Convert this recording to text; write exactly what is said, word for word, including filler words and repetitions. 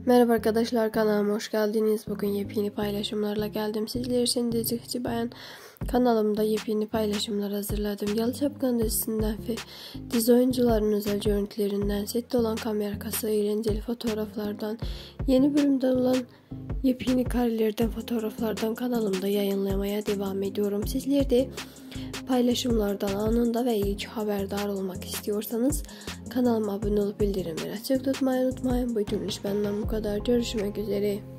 Merhaba arkadaşlar, kanalıma hoş geldiniz. Bugün yepyeni paylaşımlarla geldim. Sizler için Dizici Bayan kanalımda yepyeni paylaşımlar hazırladım. Yalı Çapkın dizisinden ve dizi oyuncularının özel görüntülerinden, sette olan kamera arkası eğlenceli fotoğraflardan, yeni bölümde olan yepyeni karelerden, fotoğraflardan kanalımda yayınlamaya devam ediyorum. Sizler de paylaşımlardan anında ve ilk haberdar olmak istiyorsanız kanalıma abone olup bildirimleri açık tutmayı unutmayın. Bu videoluk benden bu kadar. Görüşmek üzere.